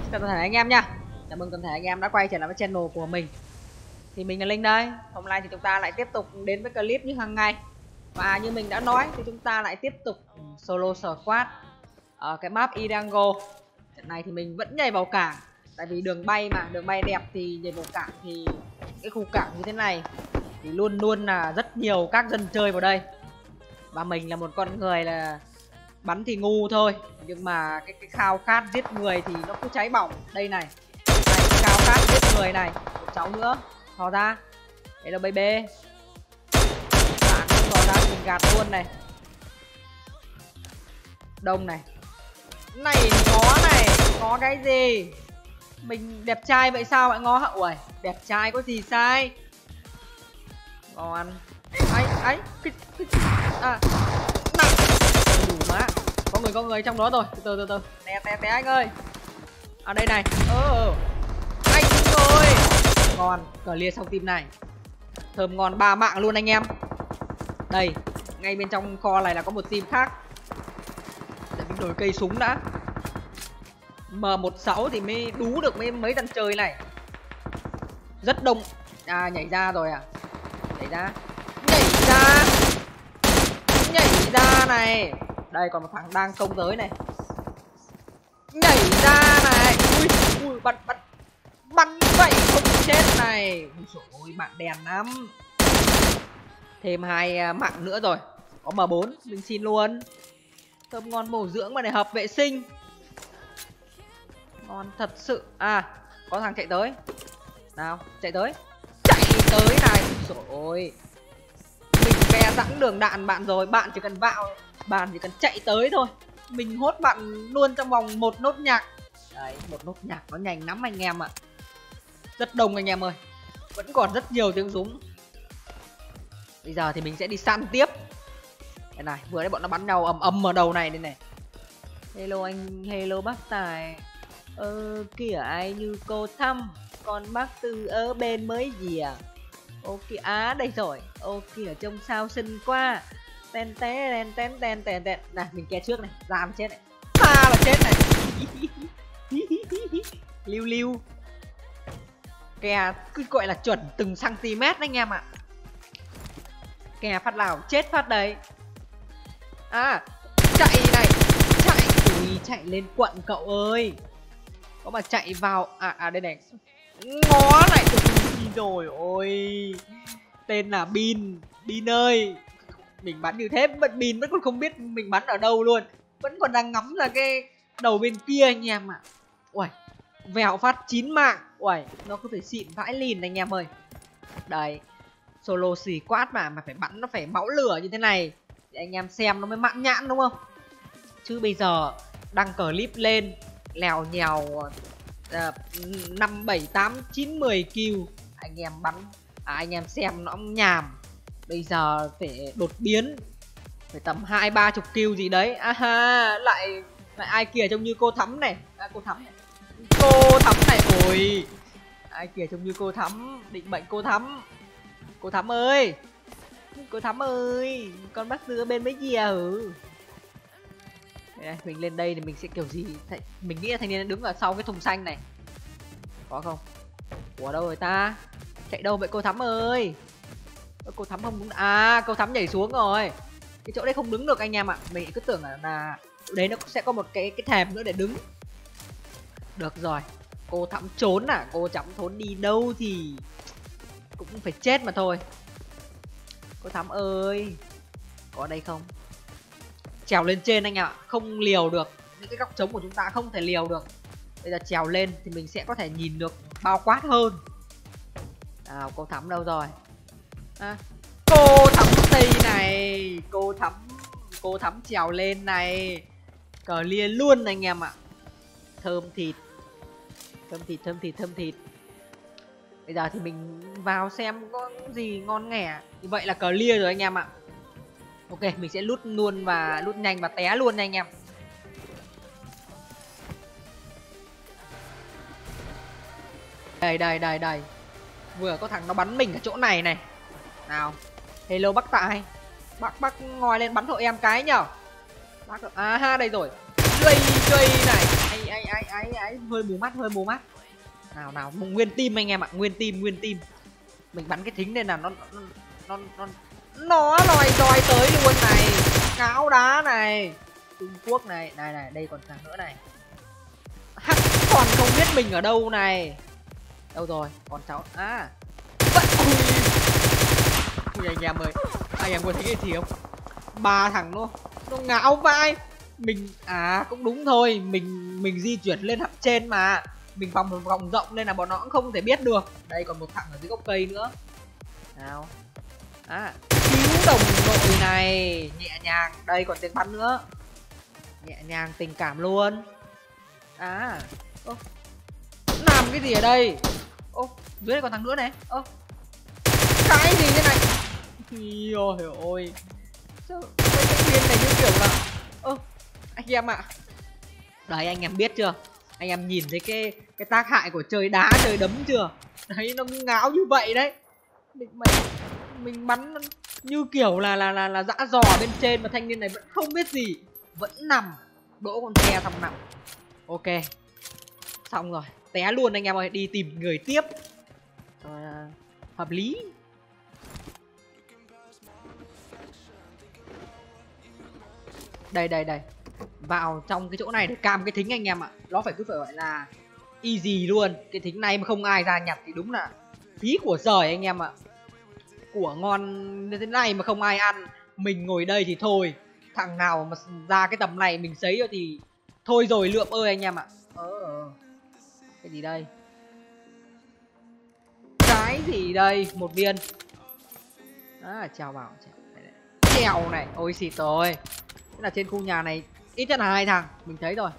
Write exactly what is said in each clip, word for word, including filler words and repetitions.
Chào toàn thể anh em nha. Chào mừng toàn thể anh em đã quay trở lại với channel của mình. Thì mình là Linh đây. Hôm nay thì chúng ta lại tiếp tục đến với clip như hàng ngày. Và như mình đã nói thì chúng ta lại tiếp tục solo squad ở cái map Irango. Trận này thì mình vẫn nhảy vào cảng, tại vì đường bay mà, đường bay đẹp thì nhảy vào cảng thì cái khu cảng như thế này thì luôn luôn là rất nhiều các dân chơi vào đây. Và mình là một con người là bắn thì ngu thôi, nhưng mà cái, cái khao khát giết người thì nó cứ cháy bỏng. Đây này, này khao khát giết người này. Một cháu nữa thò ra, đấy là baby. Bạn không thò ra thì mình gạt luôn này. Đông này, này ngó này, ngó cái gì? Mình đẹp trai vậy sao bạn ngó hả? Ui, đẹp trai có gì sai. Ngon. Ấy ấy cái, cái, à này đủ má. Có người có người trong đó rồi. Từ từ từ từ té té té anh ơi. À đây này. Ờ anh ơi, ngon. Clear xong team này thơm ngon, ba mạng luôn anh em. Đây, ngay bên trong kho này là có một team khác. Để mình đổi cây súng đã. M mười sáu thì mới đú được mấy mấy dân chơi này. Rất đông. À nhảy ra rồi à. Nhảy ra. Nhảy ra. Nhảy ra này. Đây còn một thằng đang công tới này. Nhảy ra này. Ui, ui bắn bắn bắn vậy không chết này. Ui dồi ôi, mạng đèn lắm. Thêm hai mạng nữa rồi. Có M bốn, mình xin luôn. Thơm ngon bổ dưỡng mà này, hợp vệ sinh. Ngon thật sự. À, có thằng chạy tới. Nào, chạy tới. Chạy tới này. Trời ơi. Mình ve sẵn đường đạn bạn rồi, bạn chỉ cần vào, bạn chỉ cần chạy tới thôi. Mình hốt bạn luôn trong vòng một nốt nhạc. Đấy, một nốt nhạc nó nhanh lắm anh em ạ. Rất đông anh em ơi. Vẫn còn rất nhiều tiếng súng. Bây giờ thì mình sẽ đi săn tiếp. Đây này, vừa đấy bọn nó bắn nhau ầm ầm ở đầu này đây này. Hello anh, hello bác Tài. Ờ kìa ai như cô thăm. Còn bác Tư ở bên mới gì à? Ô kìa, á đây rồi. Ô kìa trông sao xinh quá. Ten té ten ten ten ten ten. Này mình ke trước này, ra mà chết này. Ta là chết này. Lưu lưu. Ke cứ gọi là chuẩn từng cm anh em ạ. Ke phát nào chết phát đấy. À chạy này, chạy. Ui chạy lên quận cậu ơi. Có mà chạy vào. À à đây này. Ngó này. Rồi ôi. Tên là Bin. Bin ơi. Mình bắn như thế vẫn Bin vẫn còn không biết mình bắn ở đâu luôn. Vẫn còn đang ngắm là cái đầu bên kia anh em ạ. Uầy, vèo phát chín mạng. Uầy, nó cứ phải xịn vãi lìn anh em ơi. Đấy, solo xì quát mà mà phải bắn nó phải máu lửa như thế này để anh em xem nó mới mãn nhãn đúng không? Chứ bây giờ đăng clip lên lèo nhèo năm bảy tám chín mười kill anh em bắn, à, anh em xem nó nhàm. Bây giờ phải đột biến, phải tầm hai ba chục kill gì đấy. Aha, lại lại ai kìa trông như cô Thắm này. À, cô Thắm này, cô Thắm này. Ôi ai kìa trông như cô Thắm, định mệnh cô Thắm. Cô Thắm ơi, cô Thắm ơi, con bác Tư bên mấy gì à? Ừ. Đây, mình lên đây thì mình sẽ kiểu gì? Mình nghĩ là thanh niên đứng ở sau cái thùng xanh này. Có không? Ủa đâu rồi ta? Chạy đâu vậy cô Thắm ơi? Cô Thắm không đúng. À cô Thắm nhảy xuống rồi. Cái chỗ đấy không đứng được anh em ạ. Mình cứ tưởng là, là đấy nó sẽ có một cái cái thềm nữa để đứng. Được rồi. Cô Thắm trốn à? Cô Thắm trốn đi đâu thì cũng phải chết mà thôi. Cô Thắm ơi, có đây không? Trèo lên trên anh ạ. Không liều được. Những cái góc trống của chúng ta không thể liều được. Bây giờ trèo lên thì mình sẽ có thể nhìn được bao quát hơn. Nào cô Thắm đâu rồi? À, cô Thắm tây này. Cô Thắm, cô Thắm trèo lên này. Clear luôn anh em ạ. Thơm thịt. Thơm thịt, thơm thịt, thơm thịt. Bây giờ thì mình vào xem có gì ngon nghẻ. Như vậy là clear rồi anh em ạ. Ok, mình sẽ lút luôn và lút nhanh và té luôn nha anh em. Đây đây đây đây. Vừa có thằng nó bắn mình ở chỗ này này. Nào. Hello bác Tài. Bác bác ngồi lên bắn hộ em cái nhở. Bác à ha đây rồi. Dây dây này. ai ai ai ai ai hơi mù mắt, hơi mù mắt. Nào nào, nguyên team anh em ạ, nguyên team, nguyên team. Mình bắn cái thính nên là nó nó nó nó nó lòi dòi tới luôn này. Ngáo đá này. Trung Quốc này, này này, đây còn thằng nữa này. Hắc còn không biết mình ở đâu này. Đâu rồi, còn cháu à. Vậy ui. Ui anh em ơi, anh em có thấy cái gì không? Ba thằng nó nó ngáo vai. Mình à cũng đúng thôi, mình mình di chuyển lên hầm trên mà. Mình vòng một vòng rộng nên là bọn nó cũng không thể biết được. Đây còn một thằng ở dưới gốc cây nữa. Nào. À, cứu đồng đội này, nhẹ nhàng, đây còn tiếng bắn nữa. Nhẹ nhàng tình cảm luôn. À, ô. Làm cái gì ở đây? Ô, dưới đây còn thằng nữa này. Ô. Cái gì thế này? Ôi ôi. Sao cái thanh niên này như kiểu là ơ anh em ạ. Đấy anh em biết chưa? Anh em nhìn thấy cái cái tác hại của chơi đá chơi đấm chưa? Đấy nó ngáo như vậy đấy. Mình mình, mình bắn như kiểu là là là là dã dò bên trên mà thanh niên này vẫn không biết gì, vẫn nằm đỗ con xe xong nằm. Ok. Xong rồi, té luôn anh em ơi, đi tìm người tiếp. Rồi, uh, hợp lý. Đây đây đây. Vào trong cái chỗ này để cam cái thính anh em ạ. Nó phải cứ phải gọi là easy luôn. Cái thính này mà không ai ra nhặt thì đúng là phí của giời anh em ạ. Của ngon như thế này mà không ai ăn. Mình ngồi đây thì thôi. Thằng nào mà ra cái tầm này mình sấy rồi thì thôi rồi lượm ơi anh em ạ. Ờ. Cái gì đây? Cái gì đây? Một viên. À, chào bảo trèo này. Ôi xịt rồi. Thế là trên khu nhà này ít nhất là hai thằng. Mình thấy rồi.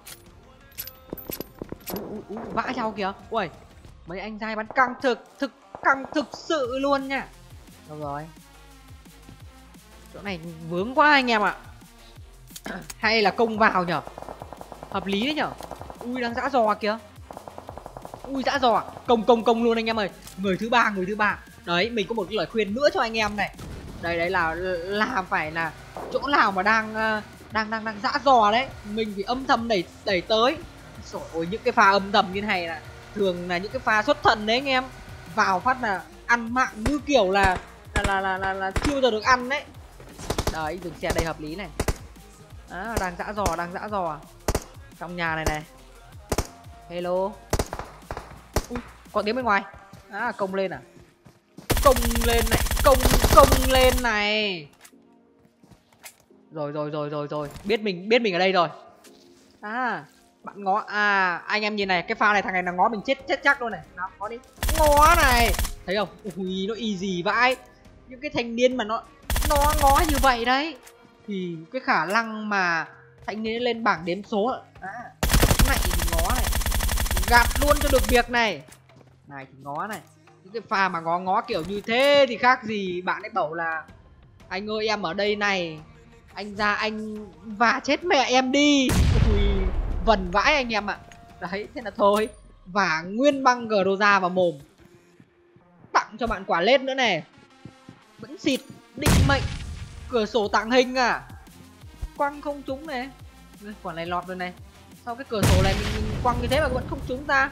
Ui, ui, vãi nhau kìa. Ui, mấy anh trai bắn căng thực. Thực căng thực sự luôn nha. Đâu rồi? Chỗ này vướng quá anh em ạ. Hay là công vào nhở? Hợp lý đấy nhở? Ui đang dã dò kìa. Ui dã dò. Công công công luôn anh em ơi. Người thứ ba, người thứ ba. Đấy, mình có một cái lời khuyên nữa cho anh em này. Đây đấy là là phải là chỗ nào mà đang đang đang đang dã dò đấy, mình phải âm thầm đẩy đẩy tới. Trời ơi, những cái pha âm thầm như này là thường là những cái pha xuất thần đấy anh em. Vào phát là ăn mạng như kiểu là là là là là, là chưa giờ được ăn đấy. Đấy, dừng xe đây hợp lý này. À, đang dã dò, đang dã dò trong nhà này này. Hello. Ui, có tiếng bên ngoài. À, công lên à? Công lên này, công công lên này. Rồi rồi rồi rồi rồi, biết mình biết mình ở đây rồi. À, bạn ngó à, anh em nhìn này, cái pha này thằng này là ngó mình chết chết chắc luôn này. Nào, ngó đi. Ngó này. Thấy không? Ui nó easy vãi. Những cái thanh niên mà nó nó ngó như vậy đấy thì cái khả năng mà thanh niên lên bảng đếm số à, này thì ngó này. Gạt luôn cho được việc này. Này thì ngó này. Những cái pha mà ngó ngó kiểu như thế thì khác gì bạn ấy bảo là anh ơi em ở đây này, anh ra anh và chết mẹ em đi. Ui, vần vãi anh em ạ. Đấy, thế là thôi. Và nguyên băng Groza vào mồm. Tặng cho bạn quả lết nữa này. Vẫn xịt, định mệnh. Cửa sổ tàng hình à. Quăng không trúng này. Quả này lọt rồi này. Sao cái cửa sổ này mình, mình quăng như thế mà vẫn không trúng ta?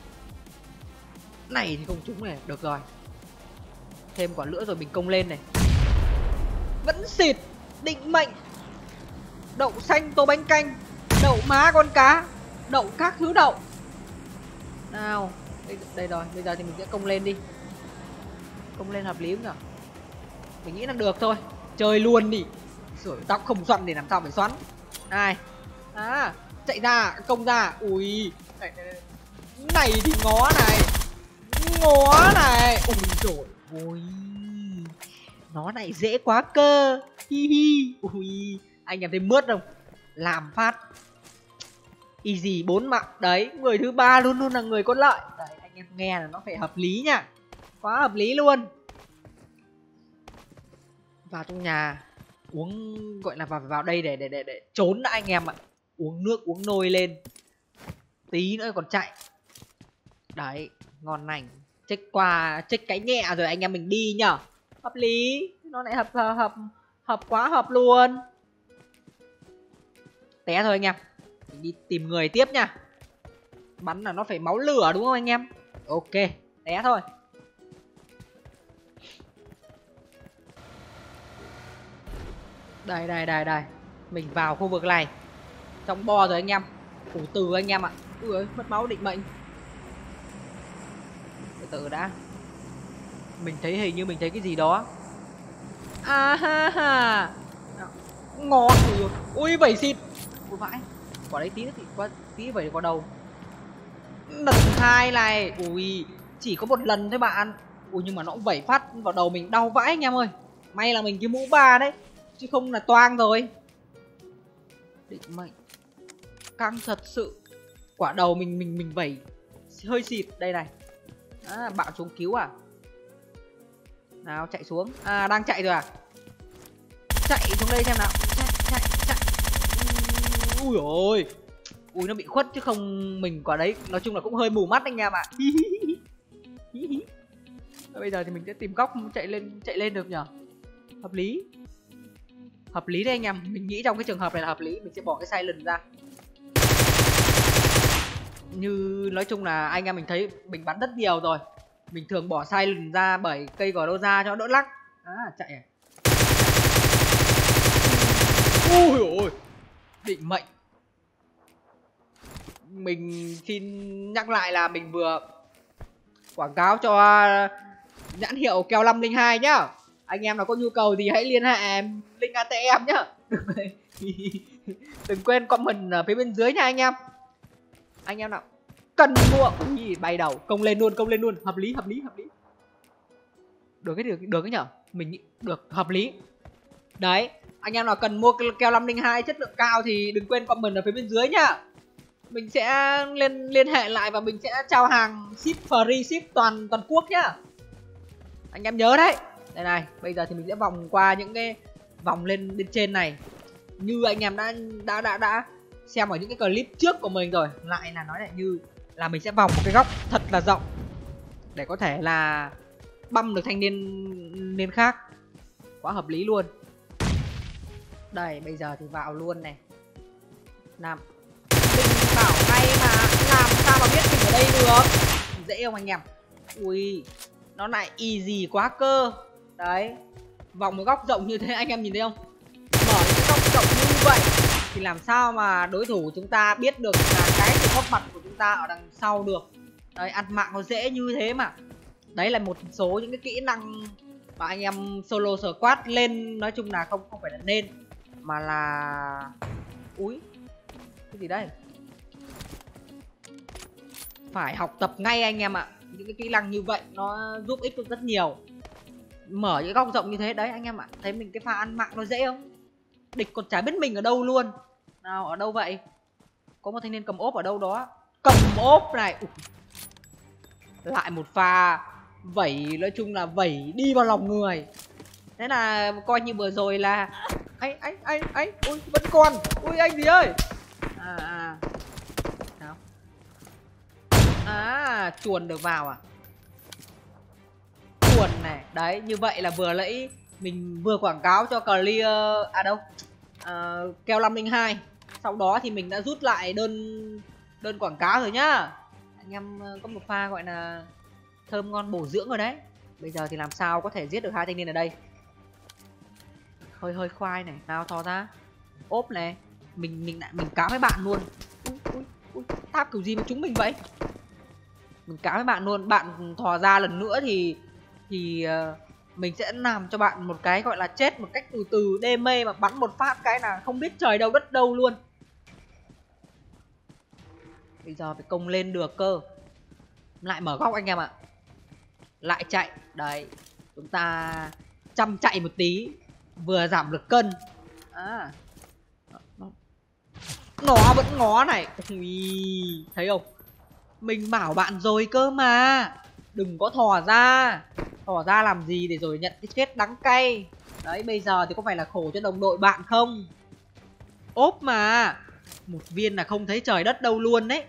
Này thì không trúng này, được rồi. Thêm quả nữa rồi mình công lên này. Vẫn xịt, định mệnh. Đậu xanh tô bánh canh, đậu má con cá, đậu các thứ đậu. Nào, đây, đây rồi, bây giờ thì mình sẽ công lên đi. Công lên hợp lý không nhỉ? Mình nghĩ là được thôi. Chơi luôn đi. Sửa tóc không xoăn để làm sao phải xoắn. Này. À, chạy ra, công ra. Ui. Này, này thì ngó này. Ngó này. Ui trời ơi. Nó này dễ quá cơ. Hi hi. Ui. Anh em thấy mướt không? Làm phát easy bốn mạng. Đấy, người thứ ba luôn luôn là người có lợi. Đấy, anh em nghe là nó phải hợp lý nha. Quá hợp lý luôn. Vào trong nhà uống, gọi là vào vào đây để để để để trốn đã anh em ạ. Uống nước uống nôi lên. Tí nữa còn chạy. Đấy, ngon lành. Check qua, check cái nhẹ rồi anh em mình đi nhở. Hợp lý. Nó lại hợp hợp hợp quá hợp luôn. Té thôi anh em. Mình đi tìm người tiếp nha. Bắn là nó phải máu lửa đúng không anh em? Ok, té thôi. Đây đây đây đây. Mình vào khu vực này. Trong bo rồi anh em. Thủ từ anh em ạ. Ui ơi, mất máu định mệnh. Từ từ đã. Mình thấy hình như mình thấy cái gì đó. À ha ha. Ngon. Ui, ui vẩy xịt. Ui vãi. Quả đấy tí nữa thì có tí vẩy vào đầu. Lần hai này. Ui, chỉ có một lần thôi bạn. Ui nhưng mà nó cũng vẩy phát vào đầu mình đau vãi anh em ơi. May là mình cái mũ ba đấy, chứ không là toang rồi. Định mệnh. Căng thật sự. Quả đầu mình mình mình vẩy hơi xịt đây này. À, bạo xuống cứu à? Nào chạy xuống. À đang chạy rồi à? Chạy xuống đây xem nào. Chạy chạy chạy. Ui ôi. Ui nó bị khuất chứ không mình quả đấy. Nói chung là cũng hơi mù mắt anh em ạ. Bây giờ thì mình sẽ tìm góc chạy lên chạy lên được nhở? Hợp lý. Hợp lý đấy anh em. Mình nghĩ trong cái trường hợp này là hợp lý. Mình sẽ bỏ cái silent ra. Như nói chung là anh em mình thấy mình bắn rất nhiều rồi. Mình thường bỏ silent ra bởi cây gò đô ra cho đỡ lắc. À chạy à. Ui ôi. Định mệnh. Mình xin nhắc lại là mình vừa quảng cáo cho nhãn hiệu keo năm linh hai nhá. Anh em nào có nhu cầu thì hãy liên hệ link a tê em nhá. Đừng quên comment ở phía bên dưới nha anh em. Anh em nào cần mua. Ui, bay đầu, công lên luôn, công lên luôn. Hợp lý, hợp lý, hợp lý. Được cái được, được cái nhở? Mình nghĩ được, hợp lý. Đấy, anh em nào cần mua keo năm linh hai chất lượng cao thì đừng quên comment ở phía bên dưới nhá. Mình sẽ liên liên hệ lại và mình sẽ trao hàng ship free ship toàn toàn quốc nhá. Anh em nhớ đấy. Đây này, bây giờ thì mình sẽ vòng qua những cái vòng lên bên trên này. Như anh em đã đã đã đã xem ở những cái clip trước của mình rồi. Lại là nói lại như là mình sẽ vòng một cái góc thật là rộng để có thể là băm được thanh niên niên khác. Quá hợp lý luôn. Đây, bây giờ thì vào luôn này. Nam mình bảo ngay mà làm sao mà biết mình ở đây được. Dễ không anh em? Ui, nó lại easy quá cơ. Đấy, vòng một góc rộng như thế anh em nhìn thấy không? Mở những góc rộng như vậy thì làm sao mà đối thủ chúng ta biết được là cái sự góp mặt của chúng ta ở đằng sau được. Đấy, ăn mạng nó dễ như thế mà. Đấy là một số những cái kỹ năng mà anh em solo squad lên. Nói chung là không không phải là nên, mà là... Úi, cái gì đây? Phải học tập ngay anh em ạ. Những cái kỹ năng như vậy nó giúp ích được rất nhiều. Mở những góc rộng như thế đấy anh em ạ. Thấy mình cái pha ăn mạng nó dễ không? Địch còn chả biết mình ở đâu luôn. Nào, ở đâu vậy? Có một thanh niên cầm ốp ở đâu đó. Cầm ốp này. Ủa. Lại một pha vẩy, nói chung là vẩy đi vào lòng người. Thế là coi như vừa rồi là anh anh anh anh ui vẫn còn. Ui anh gì ơi. À à. Nào. À, chuồn được vào à? Chuồn này, đấy, như vậy là vừa nãy mình vừa quảng cáo cho clear à đâu? À, keo năm linh hai. Sau đó thì mình đã rút lại đơn đơn quảng cáo rồi nhá. Anh em có một pha gọi là thơm ngon bổ dưỡng rồi đấy. Bây giờ thì làm sao có thể giết được hai thanh niên ở đây. Hơi hơi khoai này, nào thò ra. Ốp này, mình mình lại mình cáo với bạn luôn. Ui ui ui, táp kiểu gì mà chúng mình vậy? Mình cáo với bạn luôn, bạn thò ra lần nữa thì thì uh, mình sẽ làm cho bạn một cái gọi là chết một cách từ từ, đê mê mà bắn một phát cái là không biết trời đâu đất đâu luôn. Bây giờ phải công lên được cơ. Lại mở góc anh em ạ. Lại chạy, đấy. Chúng ta chăm chạy một tí, vừa giảm được cân. À, nó vẫn ngó này. Ui, thấy không? Mình bảo bạn rồi cơ mà. Đừng có thò ra. Thò ra làm gì để rồi nhận cái chết đắng cay. Đấy, bây giờ thì có phải là khổ cho đồng đội bạn không? Ốp mà. Một viên là không thấy trời đất đâu luôn đấy.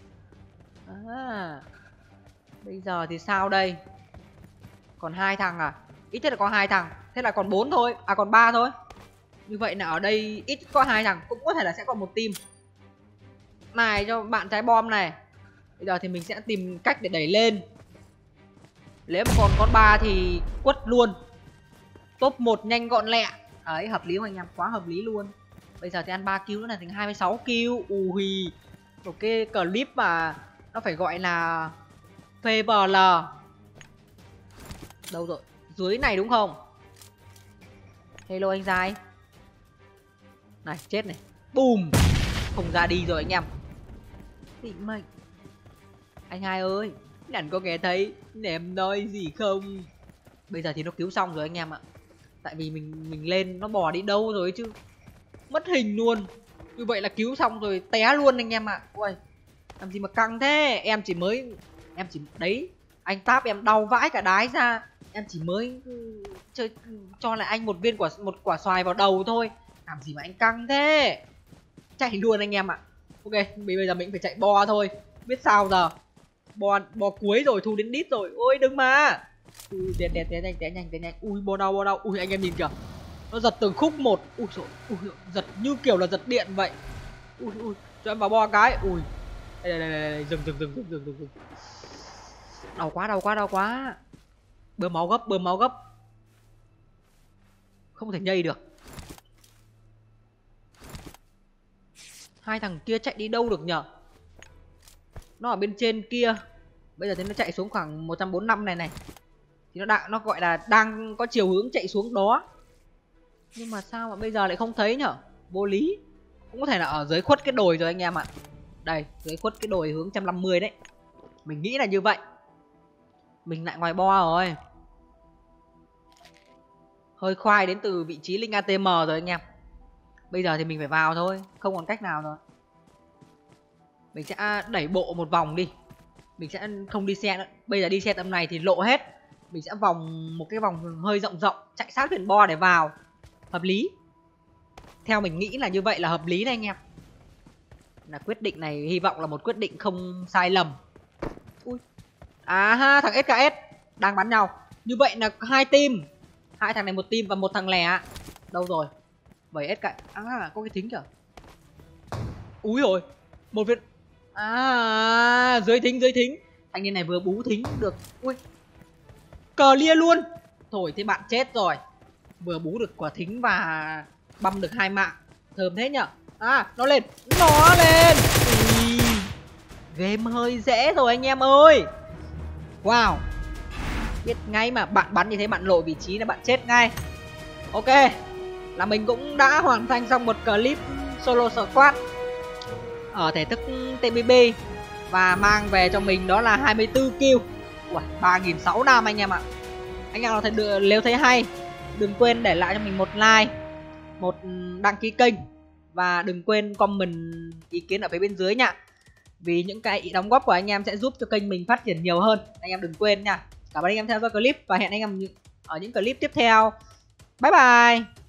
À, bây giờ thì sao đây? Còn hai thằng à? Ít nhất là có hai thằng. Thế là còn bốn thôi. À còn ba thôi. Như vậy là ở đây ít có hai thằng. Cũng có thể là sẽ còn một team. này cho bạn trái bom này. Bây giờ thì mình sẽ tìm cách để đẩy lên. Nếu mà còn con ba thì quất luôn. Top một nhanh gọn lẹ. Đấy, hợp lý không anh em? Quá hợp lý luôn. Bây giờ thì ăn ba kill nữa là thành hai mươi sáu kill. Ui, một cái clip mà nó phải gọi là pê vê lờ. Đâu rồi? Dưới này đúng không? Hello anh dài. Này, chết này. Bùm. Không ra đi rồi anh em. Định mệnh. Anh hai ơi, anh có nghe thấy em nói gì không? Bây giờ thì nó cứu xong rồi anh em ạ. Tại vì mình mình lên nó bò đi đâu rồi chứ. Mất hình luôn. Như vậy là cứu xong rồi té luôn anh em ạ. Ui, làm gì mà căng thế. Em chỉ mới Em chỉ đấy. Anh táp em đau vãi cả đái ra. Em chỉ mới chơi cho lại anh một viên quả một quả xoài vào đầu thôi. Làm gì mà anh căng thế. Chạy luôn anh em ạ. Ok, bây giờ mình phải chạy bo thôi. Biết sao giờ. Bo bo cuối rồi, thu đến đít rồi. Ôi đừng mà. Ui, té té té nhanh té nhanh té nhanh. Ui, bo đau bo đau. Ui anh em nhìn kìa. Nó giật từng khúc một. Ui trời, ui, giật như kiểu là giật điện vậy. Ui ui, cho em vào bo cái. Ui. Đây đây đây, đây. Dừng dừng dừng dừng dừng dừng. Đau quá, đau quá, đau quá. Bơm máu gấp, bơm máu gấp. Không thể nhây được. Hai thằng kia chạy đi đâu được nhở? Nó ở bên trên kia. Bây giờ thì nó chạy xuống khoảng một trăm bốn mươi lăm này này. Thì nó đang nó gọi là đang có chiều hướng chạy xuống đó. Nhưng mà sao mà bây giờ lại không thấy nhở? Vô lý. Cũng có thể là ở dưới khuất cái đồi rồi anh em ạ. Đây, dưới khuất cái đồi hướng một trăm năm mươi đấy. Mình nghĩ là như vậy. Mình lại ngoài bo rồi. Hơi khoai đến từ vị trí Linh a tê em rồi anh em. Bây giờ thì mình phải vào thôi. Không còn cách nào rồi. Mình sẽ đẩy bộ một vòng đi. Mình sẽ không đi xe nữa. Bây giờ đi xe tầm này thì lộ hết. Mình sẽ vòng một cái vòng hơi rộng rộng. Chạy sát thuyền bo để vào. Hợp lý. Theo mình nghĩ là như vậy là hợp lý đấy anh em. Là quyết định này hy vọng là một quyết định không sai lầm. Ui. À ha, thằng ét ca ét đang bắn nhau. Như vậy là hai team. Hai thằng này một team và một thằng lẻ. Đâu rồi? Vậy ét ca. À, có cái thính kìa. Úi rồi. Một viên. À, dưới thính dưới thính. Anh em này vừa bú thính được. Ui. Cờ lia luôn. Thôi thế bạn chết rồi. Vừa bú được quả thính và băm được hai mạng. Thơm thế nhở. À, nó lên. Nó lên. Ui. Game hơi dễ rồi anh em ơi. Wow. Biết ngay mà, bạn bắn như thế bạn lộ vị trí là bạn chết ngay. Ok. Là mình cũng đã hoàn thành xong một clip solo squad ở thể thức tê bê bê. Và mang về cho mình đó là hai mươi tư kill. Ui, ba nghìn sáu trăm đam anh em ạ. Anh em nào thấy được, nếu thấy hay, đừng quên để lại cho mình một like, một đăng ký kênh. Và đừng quên comment ý kiến ở phía bên dưới nha. Vì những cái đóng góp của anh em sẽ giúp cho kênh mình phát triển nhiều hơn. Anh em đừng quên nha. Cảm ơn anh em theo dõi clip và hẹn anh em ở những clip tiếp theo. Bye bye.